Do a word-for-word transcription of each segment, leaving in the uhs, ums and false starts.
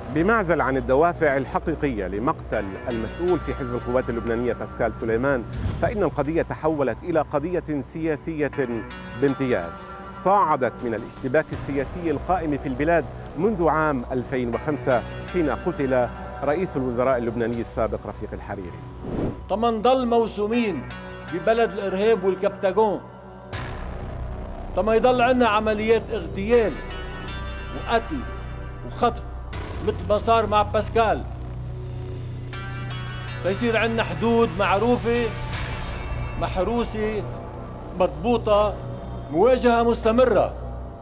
بمعزل عن الدوافع الحقيقية لمقتل المسؤول في حزب القوات اللبنانية باسكال سليمان، فإن القضية تحولت إلى قضية سياسية بامتياز، صاعدت من الاشتباك السياسي القائم في البلاد منذ عام ألفين وخمسة حين قتل رئيس الوزراء اللبناني السابق رفيق الحريري. طمان ضل موسومين ببلد الإرهاب والكبتاغون، طما يضل عندنا عمليات اغتيال وقتل وخطف مثل ما صار مع باسكال، فيصير عندنا حدود معروفة محروسة مضبوطة، مواجهة مستمرة،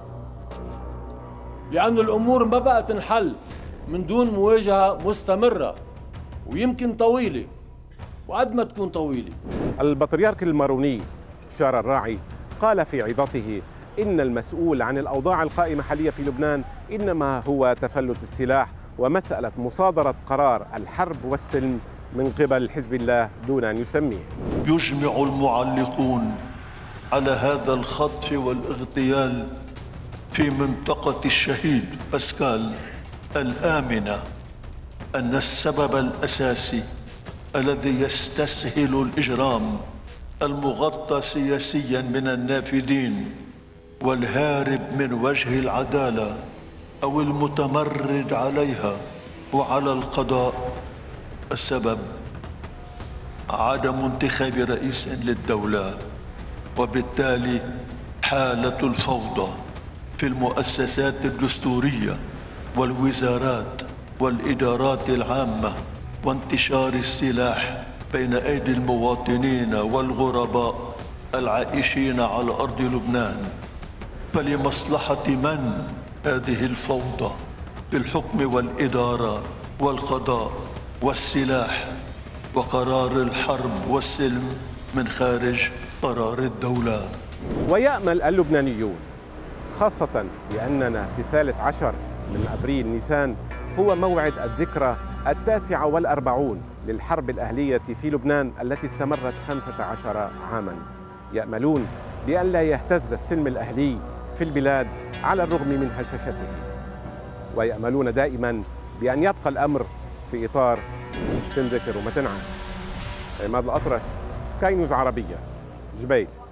لأن الأمور ما بقى تنحل من دون مواجهة مستمرة ويمكن طويلة، وقد ما تكون طويلة. البطريرك الماروني شارع الراعي قال في عظته إن المسؤول عن الأوضاع القائمة حاليا في لبنان إنما هو تفلت السلاح ومسألة مصادرة قرار الحرب والسلم من قبل حزب الله دون أن يسميه. يجمع المعلقون على هذا الخطف والاغتيال في منطقة الشهيد باسكال الآمنة أن السبب الأساسي الذي يستسهل الإجرام المغطى سياسيا من النافذين والهارب من وجه العدالة أو المتمرد عليها وعلى القضاء، السبب عدم انتخاب رئيس للدولة، وبالتالي حالة الفوضى في المؤسسات الدستورية والوزارات والإدارات العامة، وانتشار السلاح بين أيدي المواطنين والغرباء العائشين على أرض لبنان. فلمصلحة من هذه الفوضى في الحكم والإدارة والقضاء والسلاح وقرار الحرب والسلم من خارج قرار الدولة؟ ويأمل اللبنانيون خاصة لأننا في الثالث عشر من أبريل نيسان هو موعد الذكرى التاسعة والأربعون للحرب الأهلية في لبنان التي استمرت خمسة عشر عاما. يأملون بأن لا يهتز السلم الأهلي في البلاد على الرغم من هشاشته، ويأملون دائما بأن يبقى الأمر في إطار تنذكر وما تنعى. عماد الأطرش، سكاي نيوز عربية، جبيل.